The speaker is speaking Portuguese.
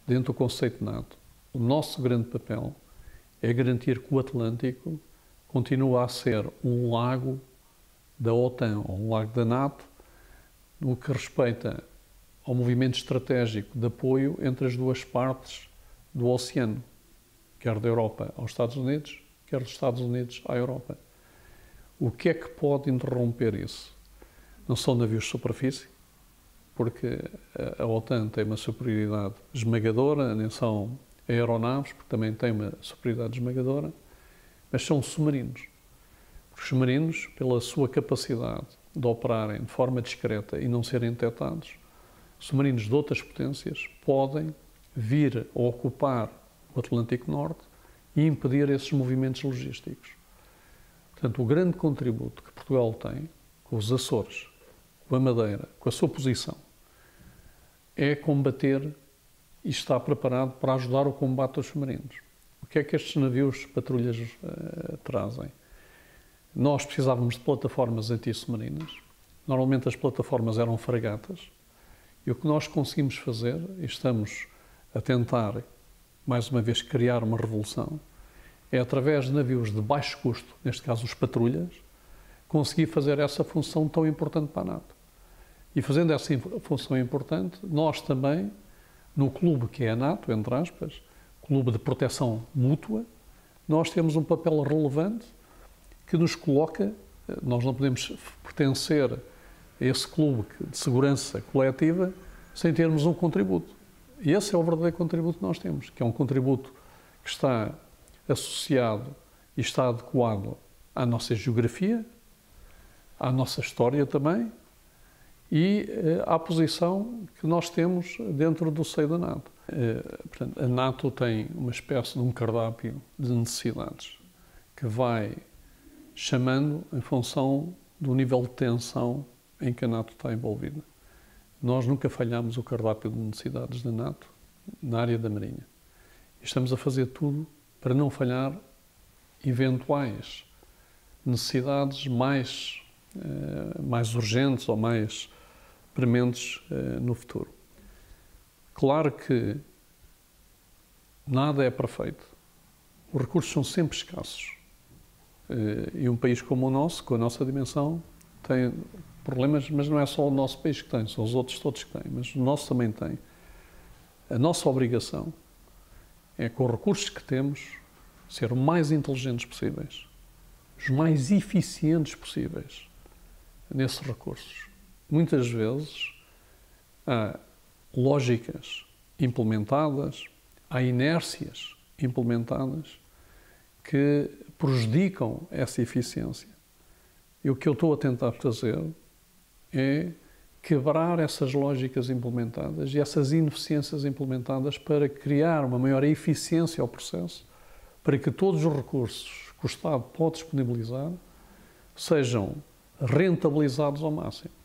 dentro do conceito de NATO, o nosso grande papel é garantir que o Atlântico continua a ser um lago da OTAN, ou um lago da NATO, no que respeita ao movimento estratégico de apoio entre as duas partes do oceano, quer da Europa aos Estados Unidos, quer dos Estados Unidos à Europa. O que é que pode interromper isso? Não são navios de superfície, porque a OTAN tem uma superioridade esmagadora, nem são aeronaves, porque também tem uma superioridade esmagadora, mas são submarinos. Os submarinos, pela sua capacidade de operarem de forma discreta e não serem detectados, submarinos de outras potências podem vir a ocupar o Atlântico Norte e impedir esses movimentos logísticos. Portanto, o grande contributo que Portugal tem, com os Açores, com a Madeira, com a sua posição, é combater e estar preparado para ajudar o combate aos submarinos. O que é que estes navios patrulhas trazem? Nós precisávamos de plataformas anti-submarinas. Normalmente as plataformas eram fragatas. E o que nós conseguimos fazer, e estamos a tentar, mais uma vez, criar uma revolução, é através de navios de baixo custo, neste caso os patrulhas, conseguir fazer essa função tão importante para a NATO. E fazendo essa função importante, nós também, no clube que é a NATO, entre aspas, clube de proteção mútua, nós temos um papel relevante que nos coloca, nós não podemos pertencer a esse clube de segurança coletiva sem termos um contributo. E esse é o verdadeiro contributo que nós temos, que é um contributo que está associado e está adequado à nossa geografia, à nossa história também e à posição que nós temos dentro do seio da NATO. Portanto, a NATO tem uma espécie de um cardápio de necessidades que vai chamando em função do nível de tensão em que a NATO está envolvida. Nós nunca falhamos o cardápio de necessidades da NATO na área da Marinha. Estamos a fazer tudo para não falhar eventuais necessidades mais urgentes ou mais prementes no futuro. Claro que nada é perfeito. Os recursos são sempre escassos. E um país como o nosso, com a nossa dimensão, tem problemas, mas não é só o nosso país que tem, são os outros todos que têm, mas o nosso também tem. A nossa obrigação é, com os recursos que temos, ser o mais inteligentes possíveis, os mais eficientes possíveis nesses recursos. Muitas vezes há lógicas implementadas, há inércias implementadas que prejudicam essa eficiência. E o que eu estou a tentar fazer é quebrar essas lógicas implementadas e essas ineficiências implementadas para criar uma maior eficiência ao processo, para que todos os recursos que o Estado pode disponibilizar sejam rentabilizados ao máximo.